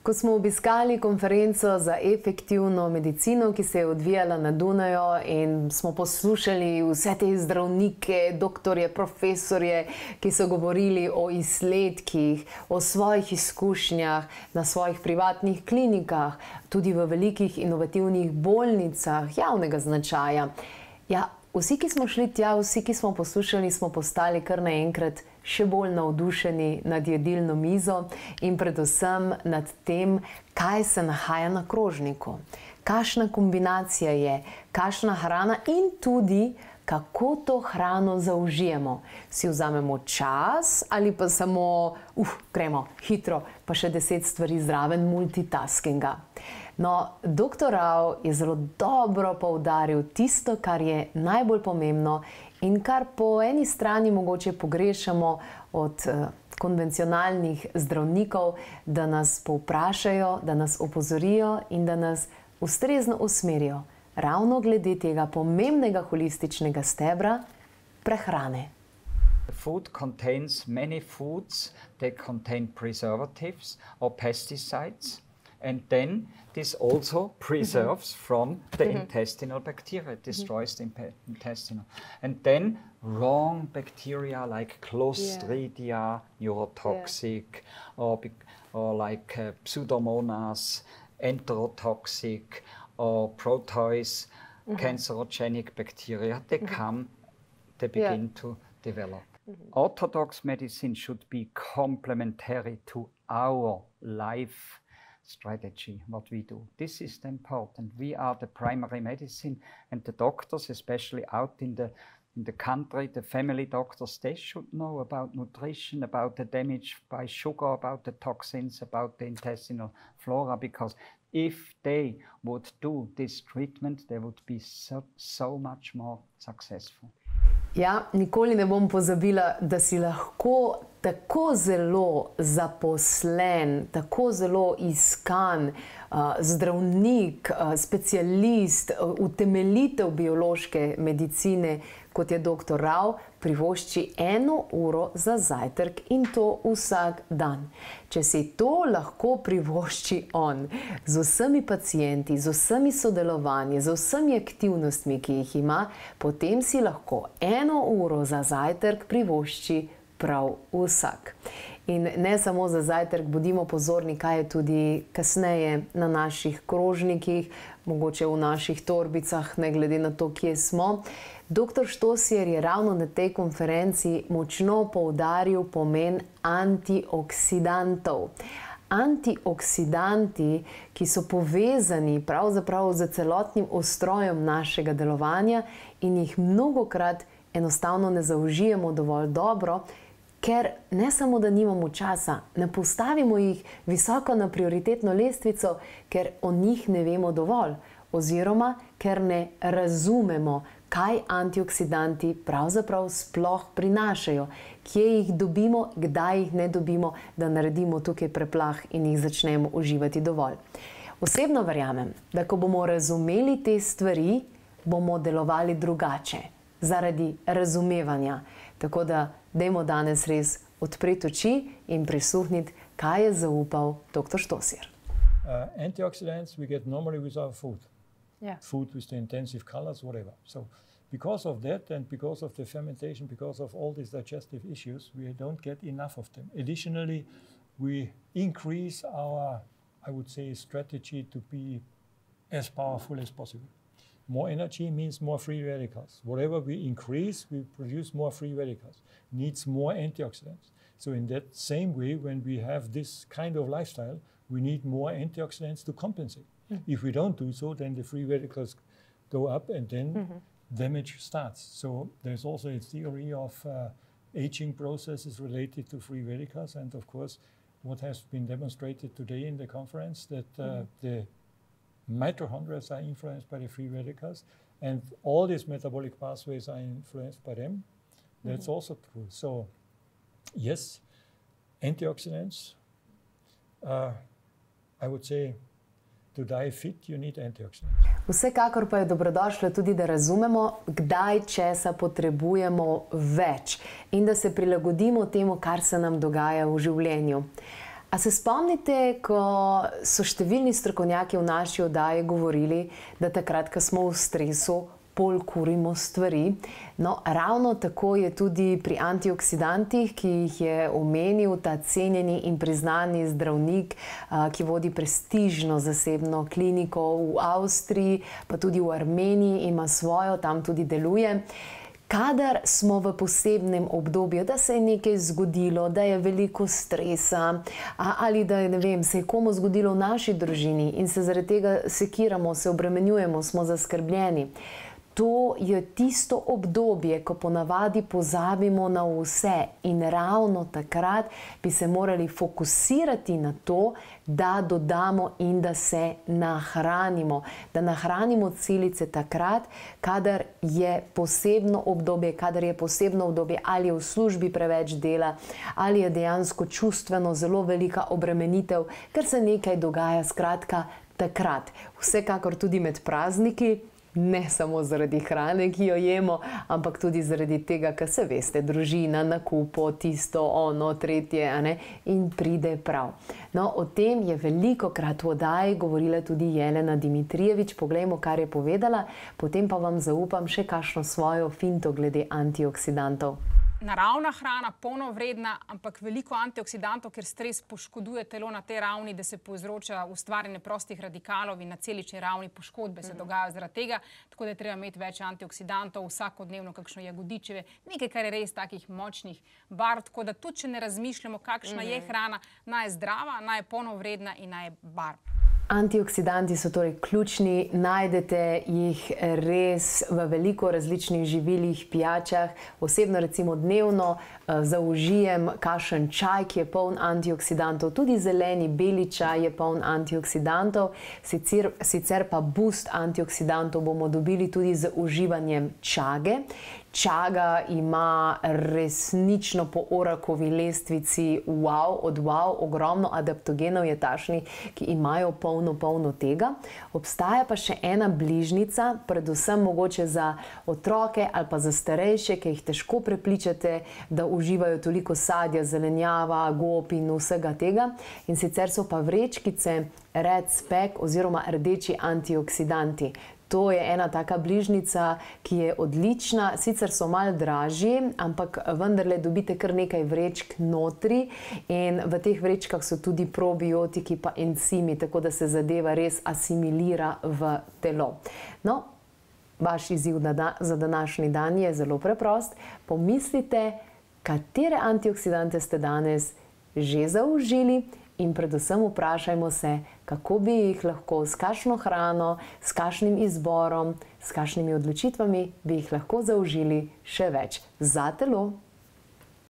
Ko smo obiskali konferenco za efektivno medicino, ki se je odvijala na Dunaju, in smo poslušali vse te zdravnike, doktorje, profesorje, ki so govorili o izsledkih, o svojih izkušnjah na svojih privatnih klinikah, tudi v velikih inovativnih bolnicah javnega značaja. Ja, vsi, ki smo šli tja, vsi, ki smo poslušali, smo postali kar naenkrat še bolj navdušeni nad jedilno mizo in predvsem nad tem, kaj se nahaja na krožniku. Kakšna kombinacija je, kakšna hrana in tudi, kako to hrano zaužijemo. Si vzamemo čas ali pa samo, gremo hitro, pa še 10 stvari zraven multitaskinga. No, dr. Rau je zelo dobro poudaril tisto, kar je najbolj pomembno in kar po eni strani mogoče pogrešamo od konvencionalnih zdravnikov, da nas povprašajo, da nas opozorijo in da nas ustrezno usmerijo ravno glede tega pomembnega holističnega stebra prehrane. Food contains many foods. They contain preservatives or pesticides. And then this also preserves from the intestinal bacteria. It destroys the intestinal. And then wrong bacteria like Clostridia, neurotoxic, or like Pseudomonas, enterotoxic, or Proteus, cancerogenic bacteria, they begin to develop. Orthodox medicine should be complementary to our life strategy, what we do. This is important. We are the primary medicine, and the doctors, especially out in the country, the family doctors, they should know about nutrition, about the damage by sugar, about the toxins, about the intestinal flora, because if they would do this treatment, they would be so much more successful. Ja, nikoli ne bom pozabila, da si lahko tako zelo zaposlen, tako zelo iskan zdravnik, specialist, utemeljitelj biološke medicine, kot je dr. Rau, privošči 1 uro za zajtrk in to vsak dan. Če si to lahko privošči on z vsemi pacienti, z vsemi sodelovanji, z vsemi aktivnostmi, ki jih ima, potem si lahko 1 uro za zajtrk privošči prav vsak. In ne samo za zajtrk, bodimo pozorni, kaj je tudi kasneje na naših krožnikih, mogoče v naših torbicah, ne glede na to, kje smo. Dr. Štosjer je ravno na tej konferenci močno poudaril pomen antioksidantov. Antioksidanti, ki so povezani pravzaprav z celotnim ustrojem našega delovanja in jih mnogokrat enostavno ne zaužijemo dovolj dobro, ker ne samo, da nimamo časa, ne postavimo jih visoko na prioritetno lestvico, ker o njih ne vemo dovolj, oziroma ker ne razumemo, kaj antioksidanti pravzaprav sploh prinašajo, kje jih dobimo, kdaj jih ne dobimo, da naredimo tukaj preplah in jih začnemo uživati dovolj. Osebno verjamem, da ko bomo razumeli te stvari, bomo delovali drugače, zaradi razumevanja. Tako da dajmo danes res odpreti oči in prisluhniti, kaj je zaupal dr. Štosjer. Antioxidants we get normally with our food. Food with the intensive colors, whatever. So because of that and because of the fermentation, because of all these digestive issues, we don't get enough of them. Additionally, we increase our, I would say, strategy to be as powerful as possible. More energy means more free radicals. Whatever we increase, we produce more free radicals. Needs more antioxidants. So in that same way, when we have this kind of lifestyle, we need more antioxidants to compensate. If we don't do so, then the free radicals go up and then damage starts. So there's also a theory of aging processes related to free radicals. And of course, what has been demonstrated today in the conference, that the mitochondria are influenced by the free radicals, and all these metabolic pathways are influenced by them. That's also true. So, yes, antioxidants, I would say, to die fit, you need antioxidants. Vsekakor pa je dobrodošlo tudi, da razumemo, kdaj česa potrebujemo več in da se prilagodimo temu, kar se nam dogaja v življenju. A se spomnite, ko so številni strokovnjaki v naši oddaji govorili, da takrat, ko smo v stresu, bolj kurimo stvari. No, ravno tako je tudi pri antioksidantih, ki jih je omenil ta cenjeni in priznani zdravnik, ki vodi prestižno zasebno kliniko v Avstriji, pa tudi v Armeniji ima svojo, tam tudi deluje. Kadar smo v posebnem obdobju, da se je nekaj zgodilo, da je veliko stresa ali da je, ne vem, se je komu zgodilo v naši družini in se zaradi tega sekiramo, se obremenjujemo, smo zaskrbljeni. To je tisto obdobje, ko ponavadi pozabimo na vse in ravno takrat bi se morali fokusirati na to, da dodamo in da se nahranimo. Da nahranimo celice takrat, kadar je posebno obdobje, ali je v službi preveč dela, ali je dejansko čustveno zelo velika obremenitev, ker se nekaj dogaja, skratka takrat. Vsekakor tudi med prazniki, ne samo zaradi hrane, ki jo jemo, ampak tudi zaradi tega, ker se veste, družina, nakupo, tisto, ono, tretje, in pride prav. No, o tem je velikokrat v oddaji govorila tudi Jelena Dimitrijevič. Poglejmo, kar je povedala, potem pa vam zaupam še kakšno svojo finto glede antioksidantov. Naravna hrana, polnovredna, ampak veliko antioksidantov, ker stres poškoduje telo na tej ravni, da se povzroča ustvarjanje prostih radikalov in na celični ravni poškodbe se dogajajo zaradi tega, tako da je treba imeti več antioksidantov, vsakodnevno kakšno jagodičeve, nekaj, kar je res takih močnih barv, tako da tudi, če ne razmišljamo, kakšna je hrana, naj je zdrava, naj je polnovredna in naj je barv. Antioksidanti so torej ključni, najdete jih res v veliko različnih živilih, pijačah. Osebno recimo dnevno zaužijem kakšen čaj, ki je poln antioksidantov, tudi zeleni, beli čaj je poln antioksidantov, sicer pa boost antioksidantov bomo dobili tudi z uživanjem čage. Čaga ima resnično po orakovi lestvici od wow, ogromno adaptogenov je takšnih, ki imajo polno tega. Obstaja pa še ena bližnica, predvsem mogoče za otroke ali pa za starejše, ki jih težko prepričate, da uživajo toliko sadja, zelenjava, gob in vsega tega. In sicer so pa vrečkice Red Spec oziroma rdeči antioksidanti. To je ena taka bližnica, ki je odlična, sicer so malo dražji, ampak vendarle dobite kar nekaj vrečk notri in v teh vrečkah so tudi probiotiki pa encimi, tako da se zadeva res asimilira v telo. No, vaš izziv za današnji dan je zelo preprost. Pomislite, katere antioksidante ste danes že zaužili in predvsem vprašajmo se, kako bi jih lahko s kakšno hrano, s kakšnim izborom, s kakšnimi odločitvami bi jih lahko zaužili še več za telo.